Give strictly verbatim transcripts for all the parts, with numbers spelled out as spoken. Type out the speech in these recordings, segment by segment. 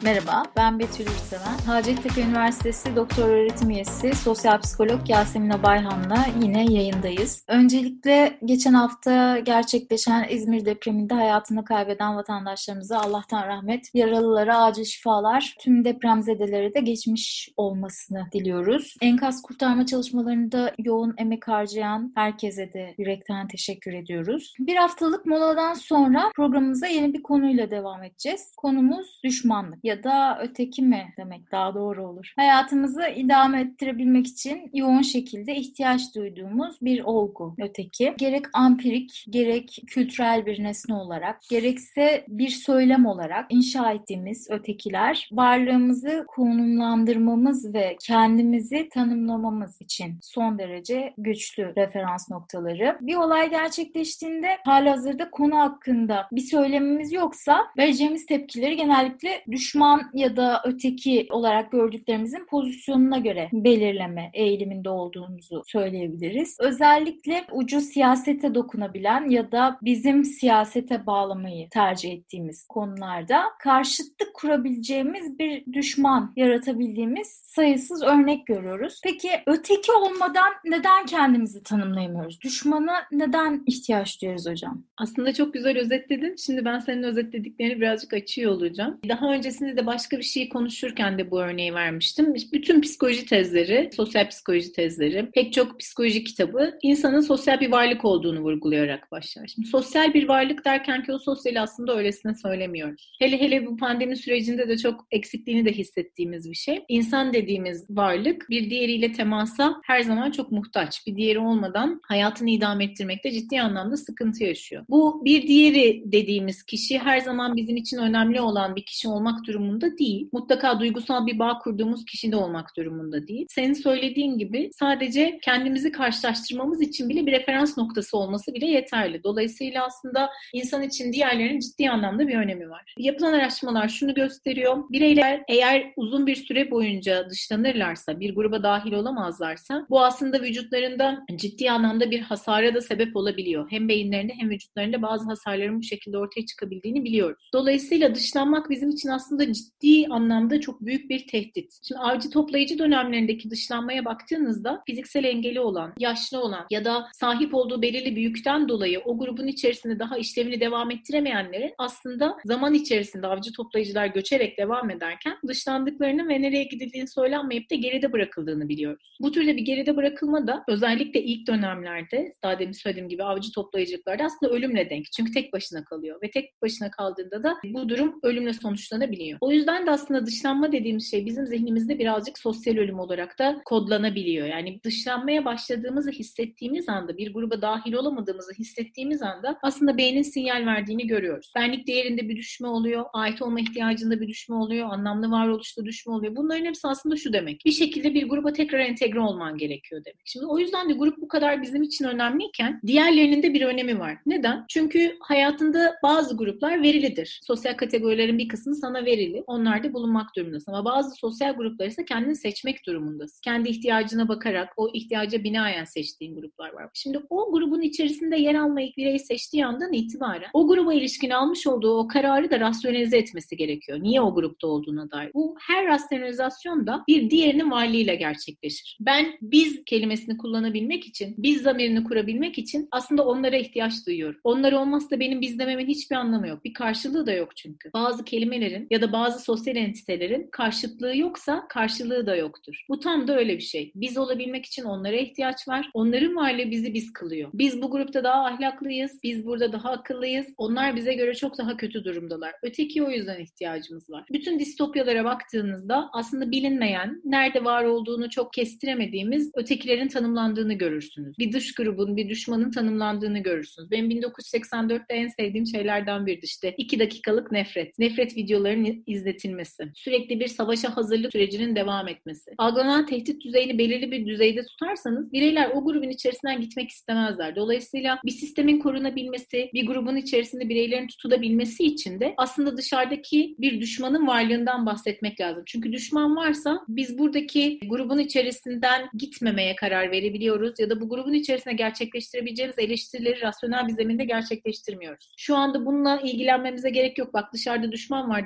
Merhaba, ben Betül Ürseven. Hacettepe Üniversitesi Doktor Öğretim Üyesi Sosyal Psikolog Yasemin Abayhan'la yine yayındayız. Öncelikle geçen hafta gerçekleşen İzmir depreminde hayatını kaybeden vatandaşlarımıza Allah'tan rahmet, yaralılara acil şifalar, tüm depremzedelere de geçmiş olmasını diliyoruz. Enkaz kurtarma çalışmalarında yoğun emek harcayan herkese de yürekten teşekkür ediyoruz. Bir haftalık moladan sonra programımıza yeni bir konuyla devam edeceğiz. Konumuz düşmanlık ya da öteki mi demek daha doğru olur. Hayatımızı idame ettirebilmek için yoğun şekilde ihtiyaç duyduğumuz bir olgu öteki. Gerek ampirik, gerek kültürel bir nesne olarak, gerekse bir söylem olarak inşa ettiğimiz ötekiler varlığımızı konumlandırmamız ve kendimizi tanımlamamız için son derece güçlü referans noktaları. Bir olay gerçekleştiğinde halihazırda konu hakkında bir söylemimiz yoksa vereceğimiz tepkileri genellikle düşman ya da öteki olarak gördüklerimizin pozisyonuna göre belirleme eğiliminde olduğumuzu söyleyebiliriz. Özellikle ucu siyasete dokunabilen ya da bizim siyasete bağlamayı tercih ettiğimiz konularda karşıtlık kurabileceğimiz bir düşman yaratabildiğimiz sayısız örnek görüyoruz. Peki öteki olmadan neden kendimizi tanımlayamıyoruz? Düşmana neden ihtiyaç duyuyoruz hocam? Aslında çok güzel özetledin. Şimdi ben senin özetlediklerini birazcık açıyor olacağım. Daha öncesinde de başka bir şey konuşurken de bu örneği vermiştim. Bütün psikoloji tezleri, sosyal psikoloji tezleri, pek çok psikoloji kitabı insanın sosyal bir varlık olduğunu vurgulayarak başlar. Şimdi sosyal bir varlık derken ki o sosyali aslında öylesine söylemiyoruz. Hele hele bu pandemi sürecinde de çok eksikliğini de hissettiğimiz bir şey. İnsan dediğimiz varlık bir diğeriyle temasa her zaman çok muhtaç. Bir diğeri olmadan hayatını idame ettirmekte ciddi anlamda sıkıntı yaşıyor. Bu bir diğeri dediğimiz kişi her zaman bizim için önemli olan bir kişi olmak durumunda değil. Mutlaka duygusal bir bağ kurduğumuz kişi de olmak durumunda değil. Senin söylediğin gibi sadece kendimizi karşılaştırmamız için bile bir referans noktası olması bile yeterli. Dolayısıyla aslında insan için diğerlerinin ciddi anlamda bir önemi var. Yapılan araştırmalar şunu gösteriyor. Bireyler eğer uzun bir süre boyunca dışlanırlarsa, bir gruba dahil olamazlarsa bu aslında vücutlarında ciddi anlamda bir hasara da sebep olabiliyor. Hem beyinlerinde hem vücutlarında bazı hasarların bu şekilde ortaya çıkabildiğini biliyoruz. Dolayısıyla dışlanmak bizim için aslında ciddi anlamda çok büyük bir tehdit. Şimdi avcı toplayıcı dönemlerindeki dışlanmaya baktığınızda fiziksel engeli olan, yaşlı olan ya da sahip olduğu belirli bir yükten dolayı o grubun içerisinde daha işlevini devam ettiremeyenlerin aslında zaman içerisinde avcı toplayıcılar göçerek devam ederken dışlandıklarını ve nereye gidildiğini söylenmeyip de geride bırakıldığını biliyoruz. Bu türde bir geride bırakılma da özellikle ilk dönemlerde, daha demin söylediğim gibi avcı toplayıcılıklarda aslında ölümle denk. Çünkü tek başına kalıyor ve tek başına kaldığında da bu durum ölümle sonuçlanabiliyor. O yüzden de aslında dışlanma dediğimiz şey bizim zihnimizde birazcık sosyal ölüm olarak da kodlanabiliyor. Yani dışlanmaya başladığımızı hissettiğimiz anda, bir gruba dahil olamadığımızı hissettiğimiz anda aslında beynin sinyal verdiğini görüyoruz. Benlik değerinde bir düşme oluyor, ait olma ihtiyacında bir düşme oluyor, anlamlı varoluşta düşme oluyor. Bunların hepsi aslında şu demek: bir şekilde bir gruba tekrar entegre olman gerekiyor demek. Şimdi o yüzden de grup bu kadar bizim için önemliyken diğerlerinin de bir önemi var. Neden? Çünkü hayatında bazı gruplar verilidir. Sosyal kategorilerin bir kısmı sana verili. Onlarda bulunmak durumundasın. Ama bazı sosyal gruplar ise kendini seçmek durumundasın. Kendi ihtiyacına bakarak o ihtiyaca binaen seçtiğin gruplar var. Şimdi o grubun içerisinde yer almayı birey seçtiği andan itibaren o gruba ilişkin almış olduğu o kararı da rasyonelize etmesi gerekiyor. Niye o grupta olduğuna dair. Bu her rasyonalizasyon da bir diğerinin varlığıyla gerçekleşir. Ben biz kelimesini kullanabilmek için, biz zamirini kurabilmek için aslında onlara ihtiyaç duyuyorum. Onlar olmazsa benim biz dememin hiçbir anlamı yok. Bir karşılığı da yok çünkü. Bazı kelimelerin ya da bazı sosyal entitelerin karşıtlığı yoksa karşılığı da yoktur. Bu tam da öyle bir şey. Biz olabilmek için onlara ihtiyaç var. Onların varlığı bizi biz kılıyor. Biz bu grupta daha ahlaklıyız. Biz burada daha akıllıyız. Onlar bize göre çok daha kötü durumdalar. Öteki o yüzden ihtiyacımız var. Bütün distopyalara baktığınızda aslında bilinmeyen, nerede var olduğunu çok kestiremediğimiz ötekilerin tanımlandığını görürsünüz. Bir dış grubun, bir düşmanın tanımlandığını görürsünüz. Benim bin dokuz yüz seksen dörtte en sevdiğim şeylerden biri işte iki dakikalık nefret. Nefret videolarının izletilmesi. Sürekli bir savaşa hazırlık sürecinin devam etmesi. Algılanan tehdit düzeyini belirli bir düzeyde tutarsanız bireyler o grubun içerisinden gitmek istemezler. Dolayısıyla bir sistemin korunabilmesi, bir grubun içerisinde bireylerin tutulabilmesi için de aslında dışarıdaki bir düşmanın varlığından bahsetmek lazım. Çünkü düşman varsa biz buradaki grubun içerisinden gitmemeye karar verebiliyoruz ya da bu grubun içerisinde gerçekleştirebileceğimiz eleştirileri rasyonel bir zeminde gerçekleştirmiyoruz. Şu anda bununla ilgilenmemize gerek yok. Bak dışarıda düşman var dediğinizde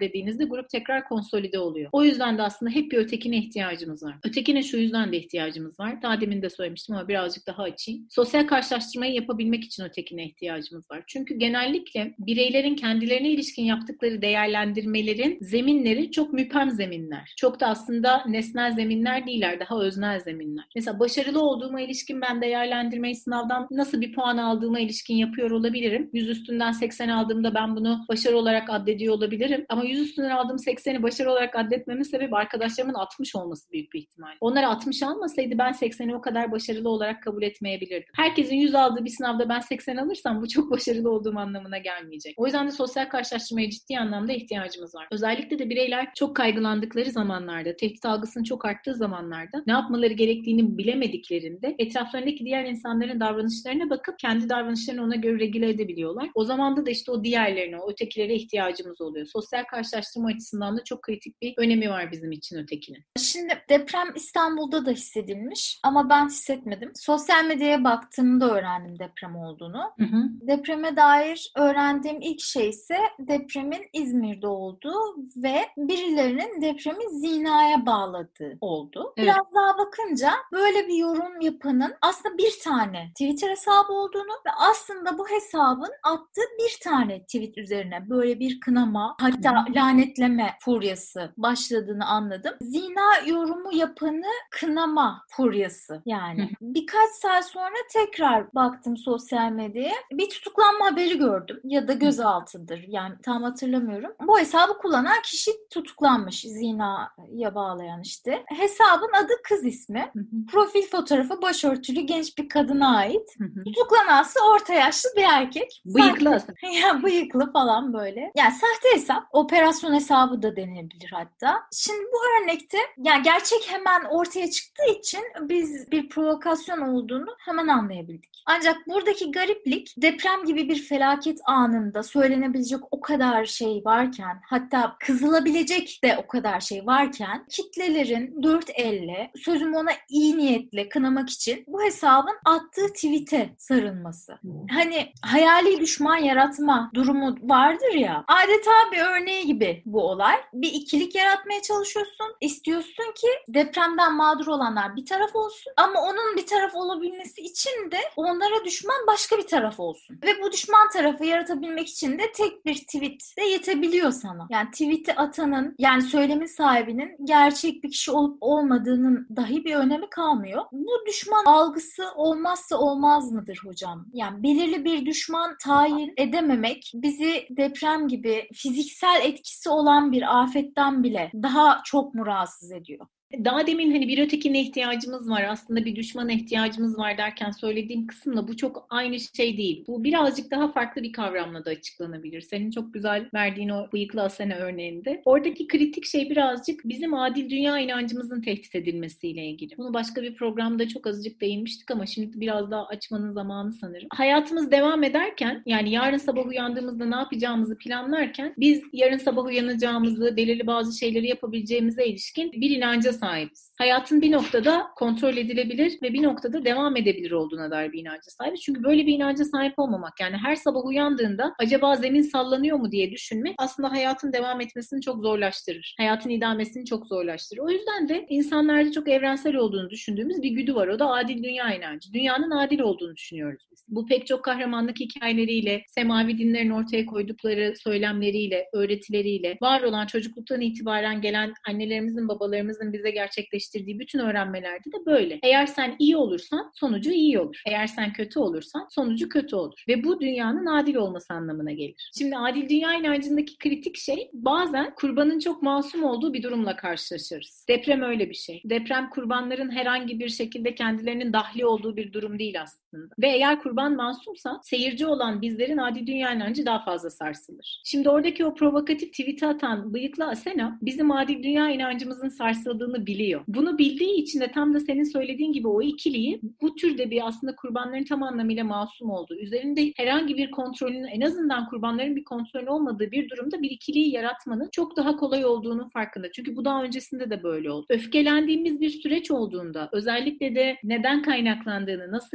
dediğimizde grup tekrar konsolide oluyor. O yüzden de aslında hep bir ötekine ihtiyacımız var. Ötekine şu yüzden de ihtiyacımız var. Daha demin de söylemiştim ama birazcık daha açayım. Sosyal karşılaştırmayı yapabilmek için ötekine ihtiyacımız var. Çünkü genellikle bireylerin kendilerine ilişkin yaptıkları değerlendirmelerin zeminleri çok müphem zeminler. Çok da aslında nesnel zeminler değiller, daha öznel zeminler. Mesela başarılı olduğuma ilişkin ben değerlendirmeyi sınavdan nasıl bir puan aldığıma ilişkin yapıyor olabilirim. yüz üstünden seksen aldığımda ben bunu başarı olarak addediyor olabilirim. Ama yüz üstünden aldığım sekseni başarı olarak addetmemin sebebi arkadaşlarımın altmış olması büyük bir ihtimal. Onlar altmış almasaydı ben sekseni o kadar başarılı olarak kabul etmeyebilirdim. Herkesin yüz aldığı bir sınavda ben seksen alırsam bu çok başarılı olduğum anlamına gelmeyecek. O yüzden de sosyal karşılaştırmaya ciddi anlamda ihtiyacımız var. Özellikle de bireyler çok kaygılandıkları zamanlarda, tehdit algısının çok arttığı zamanlarda ne yapmaları gerektiğini bilemediklerinde etraflarındaki diğer insanların davranışlarına bakıp kendi davranışlarını ona göre regüle edebiliyorlar. O zaman da işte o diğerlerine, o ötekilere ihtiyacımız oluyor. Sosyal karşılaştırma açısından da çok kritik bir önemi var bizim için ötekinin. Şimdi deprem İstanbul'da da hissedilmiş ama ben hissetmedim. Sosyal medyaya baktığımda öğrendim deprem olduğunu. Hı hı. Depreme dair öğrendiğim ilk şey ise depremin İzmir'de olduğu ve birilerinin depremi zinaya bağladığı oldu. Evet. Biraz daha bakınca böyle bir yorum yapanın aslında bir tane Twitter hesabı olduğunu ve aslında bu hesabın attığı bir tane tweet üzerine böyle bir kınama, hatta lanetleme furyası başladığını anladım. Zina yorumu yapanı kınama furyası yani. Birkaç saat sonra tekrar baktım sosyal medyaya. Bir tutuklanma haberi gördüm ya da gözaltıdır. Yani tam hatırlamıyorum. Bu hesabı kullanan kişi tutuklanmış. Zinaya bağlayan işte. Hesabın adı kız ismi. Profil fotoğrafı başörtülü genç bir kadına ait. Tutuklanansı orta yaşlı bir erkek. Bıyıklı aslında. Ya bıyıklı falan böyle. Yani sahte hesap, operasyon hesabı da denebilir hatta. Şimdi bu örnekte yani gerçek hemen ortaya çıktığı için biz bir provokasyon olduğunu hemen anlayabildik. Ancak buradaki gariplik deprem gibi bir felaket anında söylenebilecek o kadar şey varken, hatta kızılabilecek de o kadar şey varken kitlelerin dört elle sözüm ona iyi niyetle kınamak için bu hesabın attığı tweet'e sarılması. Hani hayali düşman yaratma durumu vardır ya, adeta bir örneği gibi bu olay. Bir ikilik yaratmaya çalışıyorsun. İstiyorsun ki depremden mağdur olanlar bir taraf olsun ama onun bir taraf olabilmesi için de onlara düşman başka bir taraf olsun. Ve bu düşman tarafı yaratabilmek için de tek bir tweet de yetebiliyor sana. Yani tweet'i atanın, yani söylemin sahibinin gerçek bir kişi olup olmadığının dahi bir önemi kalmıyor. Bu düşman algısı olmazsa olmaz mıdır hocam? Yani belirli bir düşman tayin edememek bizi deprem gibi fiziksel etkisi olan bir afetten bile daha çok mu rahatsız ediyor? Daha demin hani bir ötekine ihtiyacımız var, aslında bir düşmana ihtiyacımız var derken söylediğim kısımla bu çok aynı şey değil. Bu birazcık daha farklı bir kavramla da açıklanabilir. Senin çok güzel verdiğin o bıyıklı Asena örneğinde. Oradaki kritik şey birazcık bizim adil dünya inancımızın tehdit edilmesiyle ilgili. Bunu başka bir programda çok azıcık değinmiştik ama şimdi biraz daha açmanın zamanı sanırım. Hayatımız devam ederken, yani yarın sabah uyandığımızda ne yapacağımızı planlarken biz yarın sabah uyanacağımızı, belirli bazı şeyleri yapabileceğimize ilişkin bir inanca sahibiz. Hayatın bir noktada kontrol edilebilir ve bir noktada devam edebilir olduğuna dair bir inanca sahibiz. Çünkü böyle bir inanca sahip olmamak, yani her sabah uyandığında acaba zemin sallanıyor mu diye düşünmek aslında hayatın devam etmesini çok zorlaştırır. Hayatın idamesini çok zorlaştırır. O yüzden de insanlarda çok evrensel olduğunu düşündüğümüz bir güdü var. O da adil dünya inancı. Dünyanın adil olduğunu düşünüyoruz biz. Bu pek çok kahramanlık hikayeleriyle, semavi dinlerin ortaya koydukları söylemleriyle, öğretileriyle, var olan çocukluktan itibaren gelen annelerimizin, babalarımızın bize gerçekleştirdiği bütün öğrenmelerde de böyle. Eğer sen iyi olursan sonucu iyi olur. Eğer sen kötü olursan sonucu kötü olur. Ve bu dünyanın adil olması anlamına gelir. Şimdi adil dünya inancındaki kritik şey, bazen kurbanın çok masum olduğu bir durumla karşılaşırız. Deprem öyle bir şey. Deprem kurbanların herhangi bir şekilde kendilerinin dahli olduğu bir durum değil aslında. Ve eğer kurban masumsa seyirci olan bizlerin adil dünya inancı daha fazla sarsılır. Şimdi oradaki o provokatif tweet'i atan bıyıklı Asena bizim adil dünya inancımızın sarsıldığını biliyor. Bunu bildiği için de tam da senin söylediğin gibi o ikiliyi bu türde bir aslında kurbanların tam anlamıyla masum olduğu, üzerinde herhangi bir kontrolün, en azından kurbanların bir kontrolü olmadığı bir durumda bir ikiliyi yaratmanın çok daha kolay olduğunun farkında. Çünkü bu daha öncesinde de böyle oldu. Öfkelendiğimiz bir süreç olduğunda, özellikle de neden kaynaklandığını, nasıl kaynaklandığını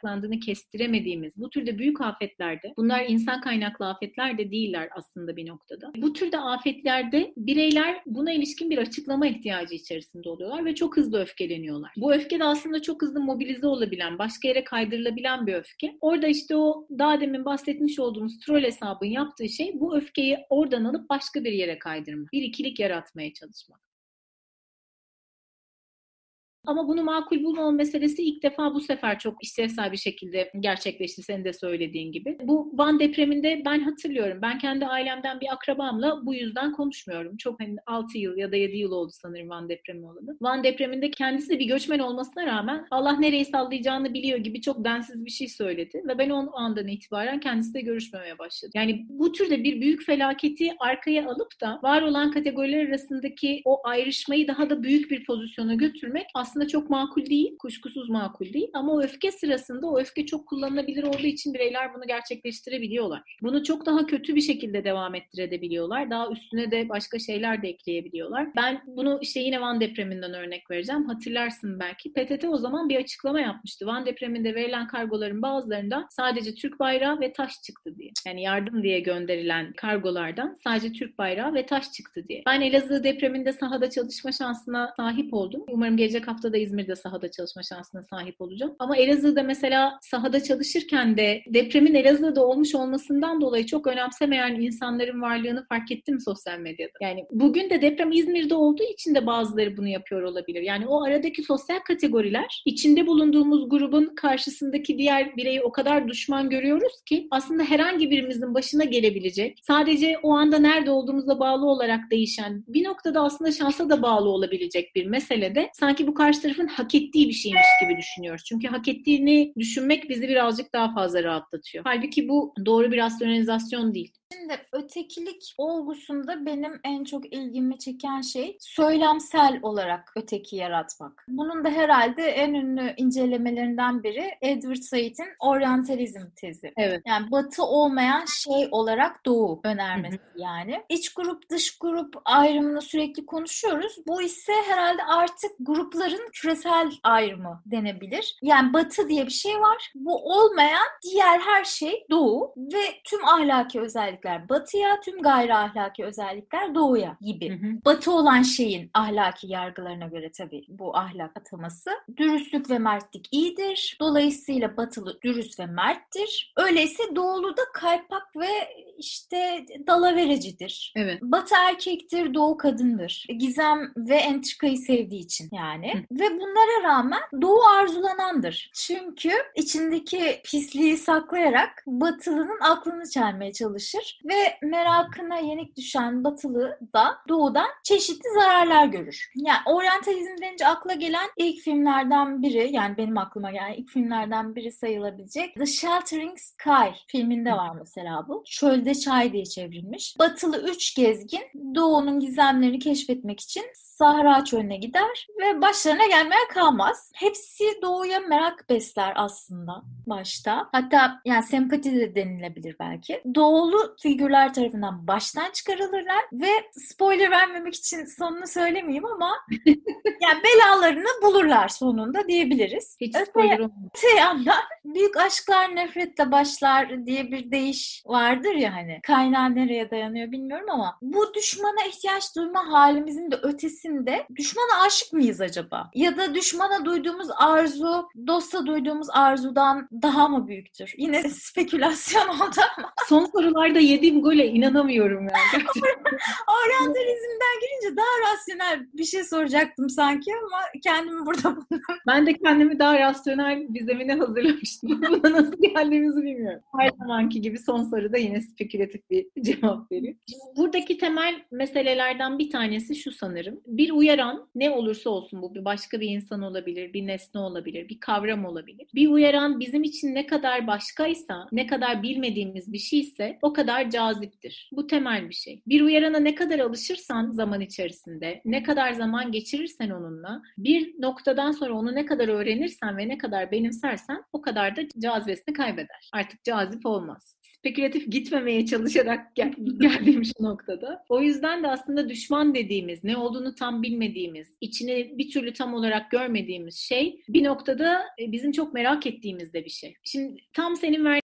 kaynaklandığını kestiremediğimiz bu türde büyük afetlerde, bunlar insan kaynaklı afetler de değiller aslında bir noktada. Bu türde afetlerde bireyler buna ilişkin bir açıklama ihtiyacı içerisinde oluyorlar ve çok hızlı öfkeleniyorlar. Bu öfke de aslında çok hızlı mobilize olabilen, başka yere kaydırılabilen bir öfke. Orada işte o daha demin bahsetmiş olduğumuz troll hesabın yaptığı şey bu öfkeyi oradan alıp başka bir yere kaydırmak. Bir ikilik yaratmaya çalışmak. Ama bunu makul bulmama meselesi ilk defa bu sefer çok işlevsel bir şekilde gerçekleşti, senin de söylediğin gibi. Bu Van depreminde ben hatırlıyorum. Ben kendi ailemden bir akrabamla bu yüzden konuşmuyorum. Çok hani altı yıl ya da yedi yıl oldu sanırım Van depremi olalı. Van depreminde kendisi de bir göçmen olmasına rağmen Allah nereyi sallayacağını biliyor gibi çok densiz bir şey söyledi. Ve ben o andan itibaren kendisiyle görüşmemeye başladım. Yani bu türde bir büyük felaketi arkaya alıp da var olan kategoriler arasındaki o ayrışmayı daha da büyük bir pozisyona götürmek aslında aslında çok makul değil, kuşkusuz makul değil. Ama o öfke sırasında o öfke çok kullanılabilir olduğu için bireyler bunu gerçekleştirebiliyorlar. Bunu çok daha kötü bir şekilde devam ettirebiliyorlar. Daha üstüne de başka şeyler de ekleyebiliyorlar. Ben bunu işte yine Van depreminden örnek vereceğim. Hatırlarsın belki. P T T o zaman bir açıklama yapmıştı. Van depreminde verilen kargoların bazılarından sadece Türk bayrağı ve taş çıktı diye. Yani yardım diye gönderilen kargolardan sadece Türk bayrağı ve taş çıktı diye. Ben Elazığ depreminde sahada çalışma şansına sahip oldum. Umarım gelecek hafta da İzmir'de sahada çalışma şansına sahip olacağım. Ama Elazığ'da mesela sahada çalışırken de depremin Elazığ'da olmuş olmasından dolayı çok önemsemeyen insanların varlığını fark ettim sosyal medyada. Yani bugün de deprem İzmir'de olduğu için de bazıları bunu yapıyor olabilir. Yani o aradaki sosyal kategoriler, içinde bulunduğumuz grubun karşısındaki diğer bireyi o kadar düşman görüyoruz ki aslında herhangi birimizin başına gelebilecek, sadece o anda nerede olduğumuzla bağlı olarak değişen, bir noktada aslında şansa da bağlı olabilecek bir meselede sanki bu karşı tarafın hak ettiği bir şeymiş gibi düşünüyoruz. Çünkü hak ettiğini düşünmek bizi birazcık daha fazla rahatlatıyor. Halbuki bu doğru bir rasyonalizasyon değil. Şimdi ötekilik olgusunda benim en çok ilgimi çeken şey söylemsel olarak öteki yaratmak. Bunun da herhalde en ünlü incelemelerinden biri Edward Said'in oryantalizm tezi. Evet. Yani batı olmayan şey olarak doğu önermesi. Hı hı. Yani İç grup dış grup ayrımını sürekli konuşuyoruz. Bu ise herhalde artık grupların küresel ayrımı denebilir. Yani batı diye bir şey var. Bu olmayan diğer her şey doğu ve tüm ahlaki özellikler batıya, tüm gayri ahlaki özellikler doğuya gibi. Hı hı. Batı olan şeyin ahlaki yargılarına göre tabii bu ahlak ataması. Dürüstlük ve mertlik iyidir. Dolayısıyla batılı dürüst ve merttir. Öyleyse doğulu da kaypak ve işte dalaverecidir. Evet. Batı erkektir, doğu kadındır. Gizem ve entrikayı sevdiği için yani. Hı. Ve bunlara rağmen doğu arzulanandır. Çünkü içindeki pisliği saklayarak batılının aklını çelmeye çalışır ve merakına yenik düşen batılı da doğudan çeşitli zararlar görür. Yani oryantalizm denince akla gelen ilk filmlerden biri, yani benim aklıma gelen ilk filmlerden biri sayılabilecek The Sheltering Sky filminde var mesela bu. Çölde Çay diye çevrilmiş. Batılı üç gezgin doğunun gizemlerini keşfetmek için Sahra çölüne gider ve başlarına gelmeye kalmaz. Hepsi doğuya merak besler aslında başta. Hatta yani sempati de denilebilir belki. Doğulu figürler tarafından baştan çıkarılırlar ve spoiler vermemek için sonunu söylemeyeyim ama yani belalarını bulurlar sonunda diyebiliriz. Hiç spoiler olmaz. Öte yandan büyük aşklar nefretle başlar diye bir deyiş vardır ya hani. Kaynağı nereye dayanıyor bilmiyorum ama bu düşmana ihtiyaç duyma halimizin de ötesinde düşmana aşık mıyız acaba? Ya da düşmana duyduğumuz arzu dosta duyduğumuz arzudan daha mı büyüktür? Yine spekülasyon oldu ama. Son sorularda yediğim gole inanamıyorum yani. Oryantalizmden girince daha rasyonel bir şey soracaktım sanki ama kendimi burada buldum. Ben de kendimi daha rasyonel bir zemine hazırlamıştım. Buna nasıl geldiğimizi bilmiyorum. Her zamanki gibi son soruda yine spekülatif bir cevap veriyor. Buradaki temel meselelerden bir tanesi şu sanırım. Bir uyaran ne olursa olsun, bu bir başka bir insan olabilir, bir nesne olabilir, bir kavram olabilir. Bir uyaran bizim için ne kadar başkaysa, ne kadar bilmediğimiz bir şeyse o kadar kadar caziptir. Bu temel bir şey. Bir uyarana ne kadar alışırsan zaman içerisinde, ne kadar zaman geçirirsen onunla, bir noktadan sonra onu ne kadar öğrenirsen ve ne kadar benimsersen o kadar da cazibesini kaybeder. Artık cazip olmaz. Spekülatif gitmemeye çalışarak gel- geldiğim şu noktada. O yüzden de aslında düşman dediğimiz, ne olduğunu tam bilmediğimiz, içini bir türlü tam olarak görmediğimiz şey bir noktada bizim çok merak ettiğimiz de bir şey. Şimdi tam senin verdiğin